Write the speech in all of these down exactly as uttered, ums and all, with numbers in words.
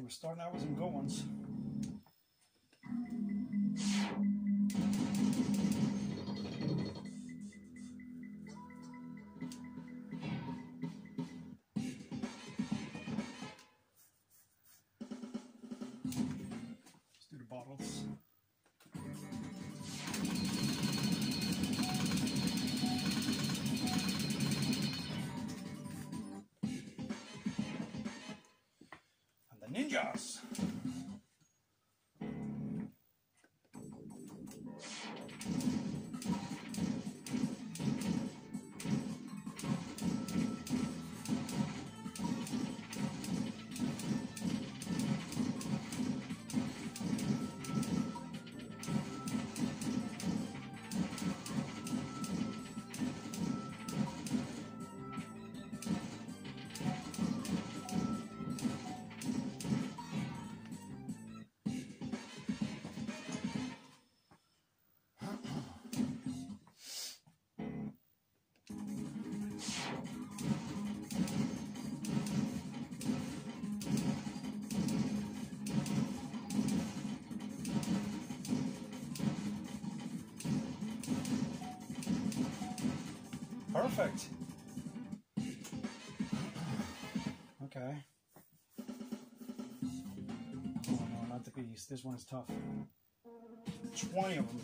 we're starting out with some good ones. Let's do the bottles. Ninjas. Perfect. Okay. Oh no, not the beast. This one's tough. twenty of them.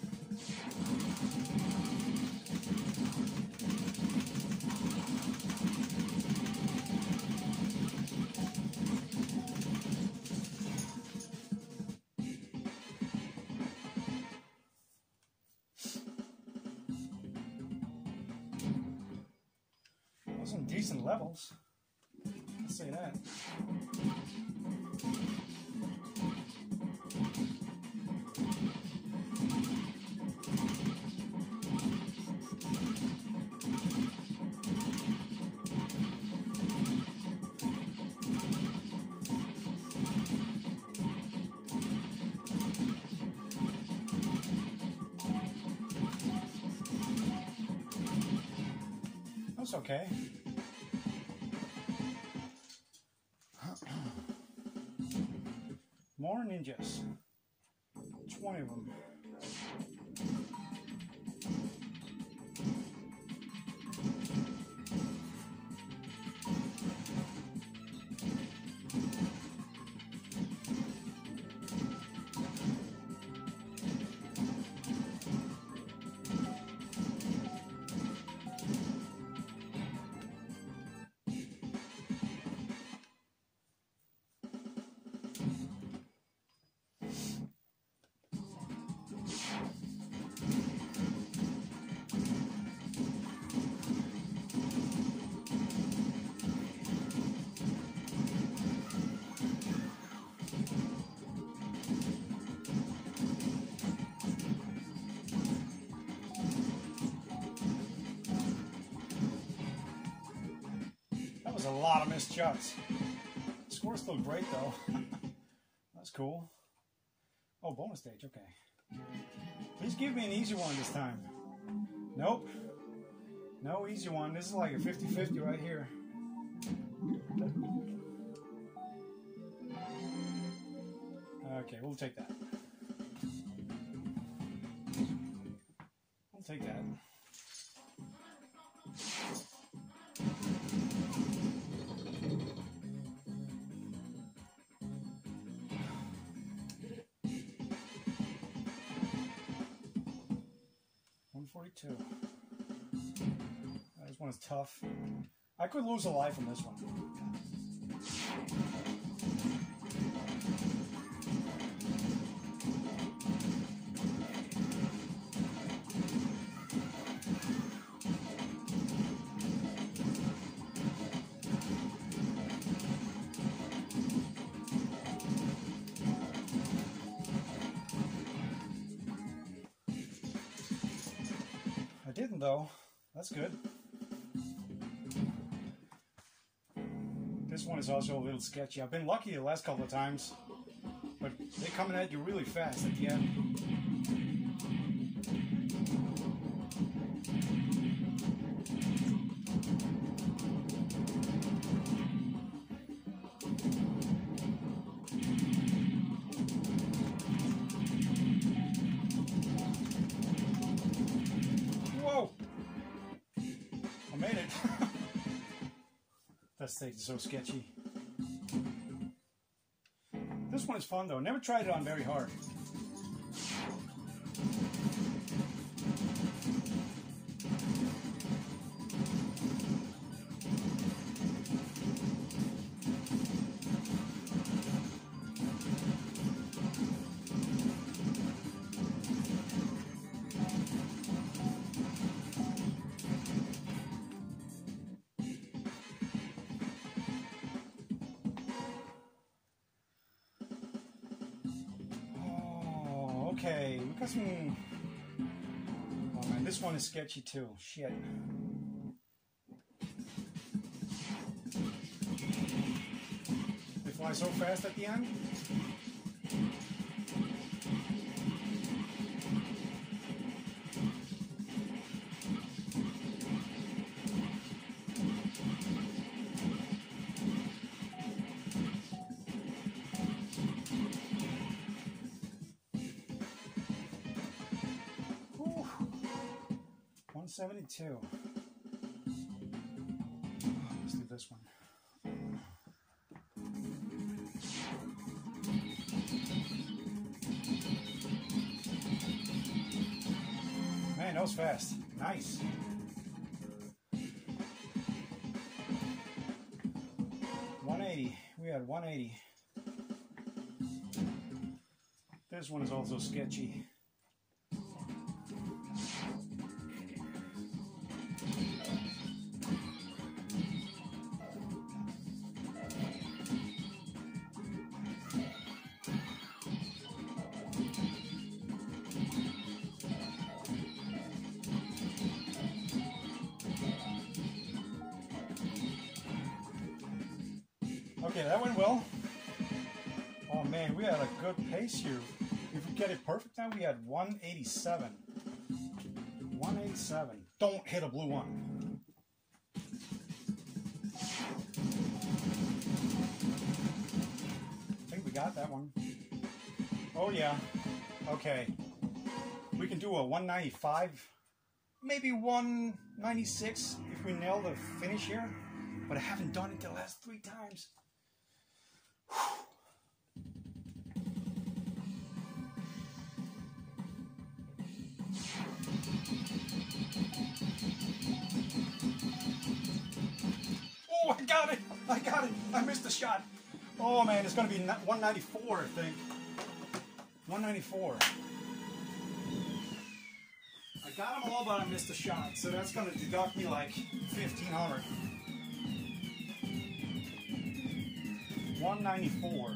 Some decent levels, I'll say that. That's okay. More ninjas. twenty of them. A lot of missed shots. Score's still great though. That's cool. Oh, bonus stage, okay. Please give me an easy one this time. Nope. No easy one. This is like a fifty fifty right here. Okay, we'll take that. We'll take that. one forty-two. This one is tough. I could lose a life on this one. I didn't though. That's good. This one is also a little sketchy. I've been lucky the last couple of times, but they're coming at you really fast at the end. stage is so sketchy. This one is fun though. Never tried it on very hard. Okay, we got some... Oh man, this one is sketchy too. Shit. They fly so fast at the end. one seventy-two. Let's do this one. Man, that was fast. Nice. one eighty. We had one eighty. This one is also sketchy. Okay, that went well. Oh man, we had a good pace here. If we get it perfect now, we had one eighty-seven. one eighty-seven. Don't hit a blue one. I think we got that one. Oh yeah. Okay. We can do a one ninety-five. Maybe one ninety-six if we nail the finish here. But I haven't done it the last three times. Oh, I got it! I got it! I missed the shot. Oh man, it's gonna be one ninety-four, I think. one ninety-four. I got them all, but I missed the shot, so that's gonna deduct me like fifteen hundred. one ninety-four.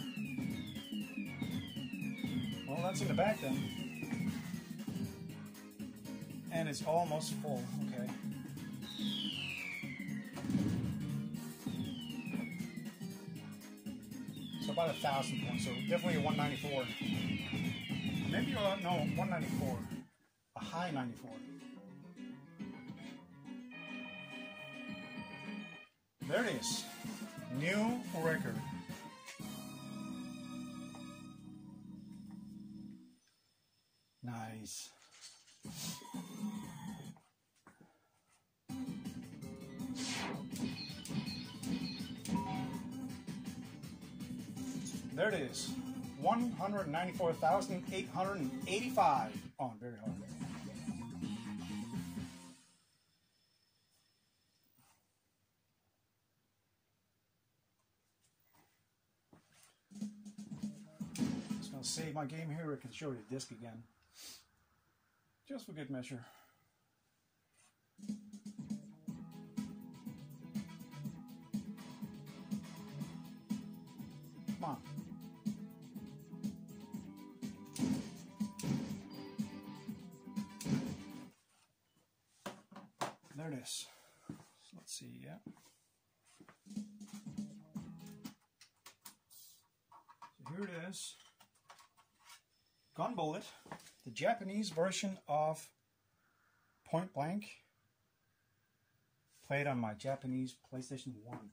Well, that's in the back then. And it's almost full. Okay. So about a thousand points. So definitely a one ninety-four. Maybe a, no, one ninety-four. A high ninety-four. There it is. New record. Nice. There it is. one hundred ninety-four thousand eight hundred eighty-five. Oh, very hard. Just gonna save my game here. I can show you the disc again. Just for good measure. Come on. There it is. So let's see, yeah. So here it is. Gun Bullet. The Japanese version of Point Blank, played on my Japanese PlayStation one.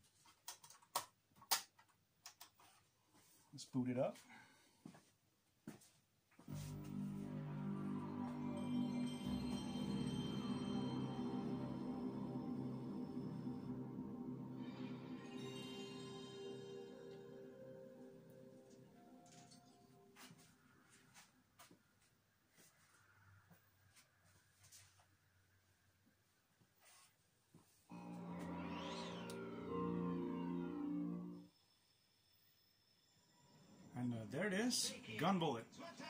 Let's boot it up. There it is. Gun bullet.